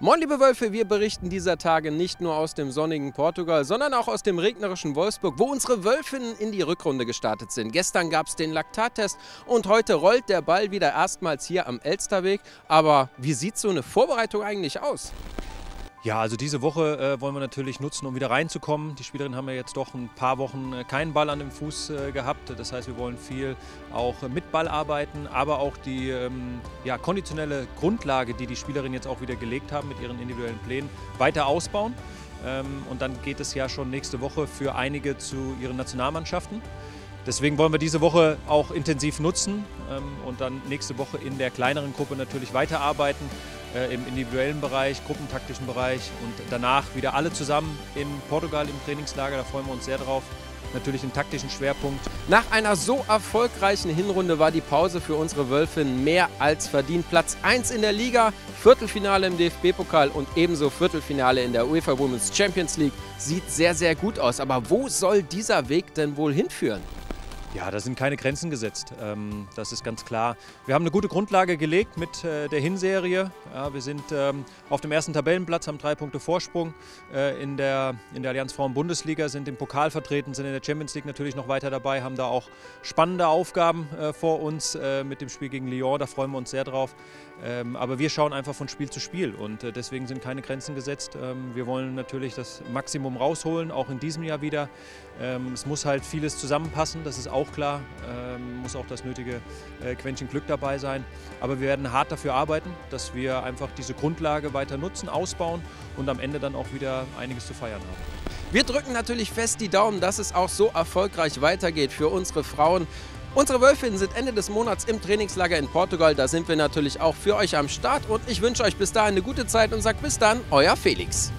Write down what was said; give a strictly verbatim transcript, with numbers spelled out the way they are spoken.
Moin liebe Wölfe, wir berichten dieser Tage nicht nur aus dem sonnigen Portugal, sondern auch aus dem regnerischen Wolfsburg, wo unsere Wölfinnen in die Rückrunde gestartet sind. Gestern gab es den Laktattest und heute rollt der Ball wieder erstmals hier am Elsterweg. Aber wie sieht so eine Vorbereitung eigentlich aus? Ja, also diese Woche äh, wollen wir natürlich nutzen, um wieder reinzukommen. Die Spielerinnen haben ja jetzt doch ein paar Wochen äh, keinen Ball an dem Fuß äh, gehabt. Das heißt, wir wollen viel auch äh, mit Ball arbeiten, aber auch die ähm, ja, konditionelle Grundlage, die die Spielerinnen jetzt auch wieder gelegt haben mit ihren individuellen Plänen, weiter ausbauen. Ähm, und dann geht es ja schon nächste Woche für einige zu ihren Nationalmannschaften. Deswegen wollen wir diese Woche auch intensiv nutzen ähm, und dann nächste Woche in der kleineren Gruppe natürlich weiterarbeiten, äh, im individuellen Bereich, gruppentaktischen Bereich und danach wieder alle zusammen in Portugal im Trainingslager. Da freuen wir uns sehr drauf. Natürlich den taktischen Schwerpunkt. Nach einer so erfolgreichen Hinrunde war die Pause für unsere Wölfinnen mehr als verdient. Platz eins in der Liga, Viertelfinale im D F B-Pokal und ebenso Viertelfinale in der UEFA Women's Champions League. Sieht sehr, sehr gut aus. Aber wo soll dieser Weg denn wohl hinführen? Ja, da sind keine Grenzen gesetzt, das ist ganz klar. Wir haben eine gute Grundlage gelegt mit der Hinserie. Ja, wir sind auf dem ersten Tabellenplatz, haben drei Punkte Vorsprung in der, in der Allianz Frauen-Bundesliga, sind im Pokal vertreten, sind in der Champions League natürlich noch weiter dabei, haben da auch spannende Aufgaben vor uns mit dem Spiel gegen Lyon, da freuen wir uns sehr drauf. Aber wir schauen einfach von Spiel zu Spiel und deswegen sind keine Grenzen gesetzt. Wir wollen natürlich das Maximum rausholen, auch in diesem Jahr wieder. Es muss halt vieles zusammenpassen, das ist auch klar, muss auch das nötige Quäntchen Glück dabei sein. Aber wir werden hart dafür arbeiten, dass wir einfach diese Grundlage weiter nutzen, ausbauen und am Ende dann auch wieder einiges zu feiern haben. Wir drücken natürlich fest die Daumen, dass es auch so erfolgreich weitergeht für unsere Frauen. Unsere Wölfinnen sind Ende des Monats im Trainingslager in Portugal. Da sind wir natürlich auch für euch am Start. Und ich wünsche euch bis dahin eine gute Zeit und sage bis dann, euer Felix.